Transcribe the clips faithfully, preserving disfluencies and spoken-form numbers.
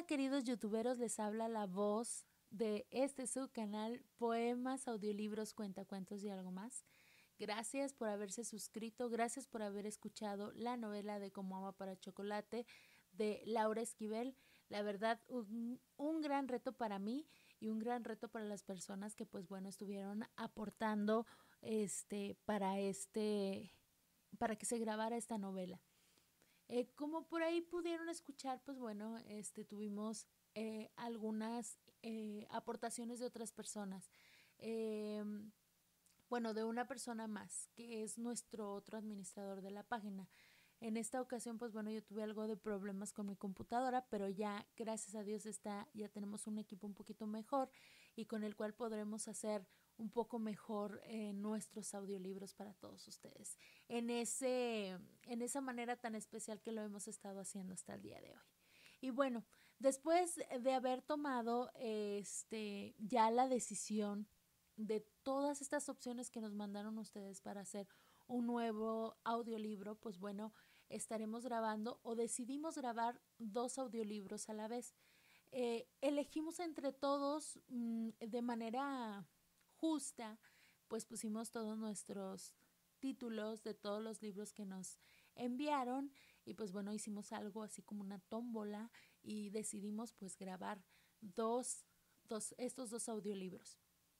Hola queridos youtuberos, les habla la voz de este su canal Poemas, Audiolibros, Cuentacuentos y algo más. Gracias por haberse suscrito, gracias por haber escuchado la novela de Como Agua para Chocolate de Laura Esquivel. La verdad, un, un gran reto para mí y un gran reto para las personas que pues bueno estuvieron aportando este para este para que se grabara esta novela. Eh, como por ahí pudieron escuchar, pues bueno, este, tuvimos eh, algunas eh, aportaciones de otras personas. Eh, bueno, de una persona más, que es nuestro otro administrador de la página. En esta ocasión, pues bueno, yo tuve algo de problemas con mi computadora, pero ya, gracias a Dios, está, ya tenemos un equipo un poquito mejor y con el cual podremos hacer un poco mejor eh, nuestros audiolibros para todos ustedes. En, ese, en esa manera tan especial que lo hemos estado haciendo hasta el día de hoy. Y bueno, después de haber tomado este, ya la decisión de todas estas opciones que nos mandaron ustedes para hacer un nuevo audiolibro, pues bueno, estaremos grabando o decidimos grabar dos audiolibros a la vez. Eh, elegimos entre todos mmm, de manera justa, pues pusimos todos nuestros títulos de todos los libros que nos enviaron y pues bueno, hicimos algo así como una tómbola y decidimos pues grabar dos, dos, estos dos audiolibros.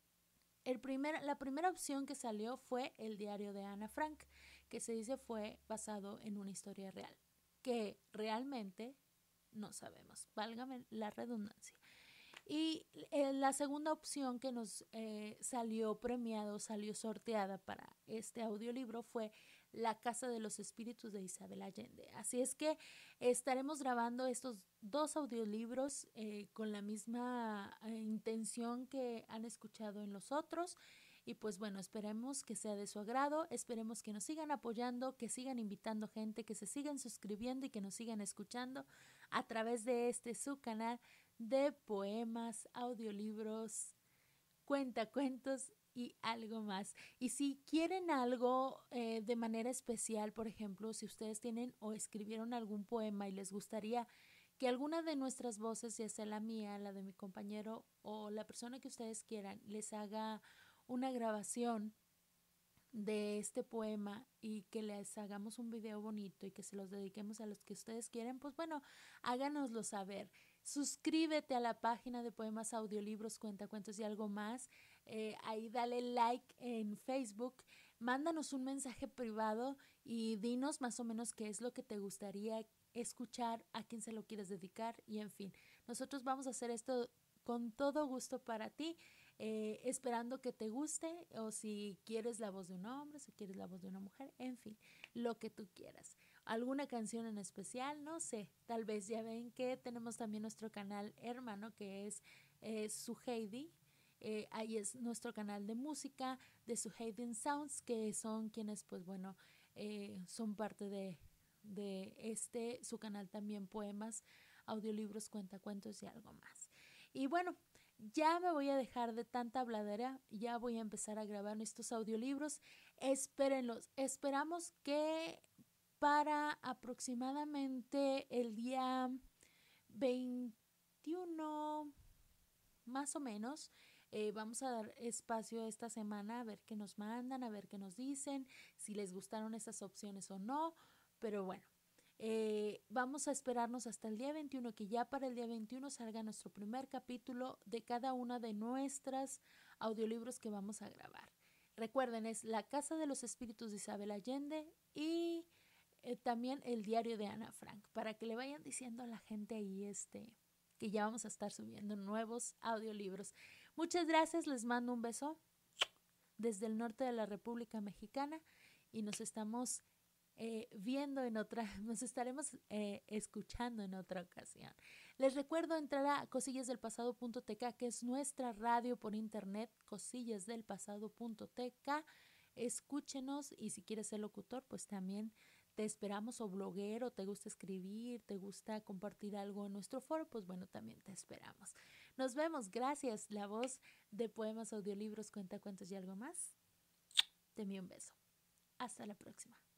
El primer, la primera opción que salió fue el diario de Ana Frank, que se dice fue basado en una historia real, que realmente no sabemos, válgame la redundancia. Y eh, la segunda opción que nos eh, salió premiado, salió sorteada para este audiolibro fue La Casa de los Espíritus de Isabel Allende. Así es que estaremos grabando estos dos audiolibros eh, con la misma eh, intención que han escuchado en los otros. Y pues bueno, esperemos que sea de su agrado, esperemos que nos sigan apoyando, que sigan invitando gente, que se sigan suscribiendo y que nos sigan escuchando a través de este su canal de poemas, audiolibros, cuentacuentos y algo más. Y si quieren algo eh, de manera especial, por ejemplo, si ustedes tienen o escribieron algún poema y les gustaría que alguna de nuestras voces, ya sea la mía, la de mi compañero o la persona que ustedes quieran, les haga una grabación de este poema y que les hagamos un video bonito y que se los dediquemos a los que ustedes quieren, pues bueno, háganoslo saber. Suscríbete a la página de Poemas, Audiolibros, Cuentacuentos y algo más. Eh, ahí dale like en Facebook, mándanos un mensaje privado y dinos más o menos qué es lo que te gustaría escuchar, a quién se lo quieres dedicar y en fin. Nosotros vamos a hacer esto con todo gusto para ti. Eh, esperando que te guste o si quieres la voz de un hombre, si quieres la voz de una mujer, en fin, lo que tú quieras. ¿Alguna canción en especial? No sé, tal vez ya ven que tenemos también nuestro canal hermano que es eh, Su Heidi. Eh, ahí es nuestro canal de música de Su Heidi Sounds, que son quienes pues bueno, eh, son parte de, de este, su canal también poemas, audiolibros, cuentacuentos y algo más. Y bueno, ya me voy a dejar de tanta habladera, ya voy a empezar a grabar estos audiolibros. Espérenlos. Esperamos que para aproximadamente el día veintiuno, más o menos, eh, vamos a dar espacio esta semana a ver qué nos mandan, a ver qué nos dicen, si les gustaron esas opciones o no. Pero bueno, eh, vamos a esperarnos hasta el día veintiuno, que ya para el día veintiuno salga nuestro primer capítulo de cada una de nuestras audiolibros que vamos a grabar. Recuerden, es La Casa de los Espíritus de Isabel Allende y eh, también el diario de Ana Frank, para que le vayan diciendo a la gente ahí este, que ya vamos a estar subiendo nuevos audiolibros. Muchas gracias, les mando un beso desde el norte de la República Mexicana y nos estamos eh, viendo en otra, nos estaremos eh, escuchando en otra ocasión. Les recuerdo entrar a cosillas del pasado punto t k, que es nuestra radio por internet, cosillas del pasado punto t k. Escúchenos y si quieres ser locutor, pues también te esperamos, o bloguero, te gusta escribir, te gusta compartir algo en nuestro foro, pues bueno, también te esperamos. Nos vemos, gracias. La voz de poemas, audiolibros, cuentacuentos y algo más. Te envío un beso. Hasta la próxima.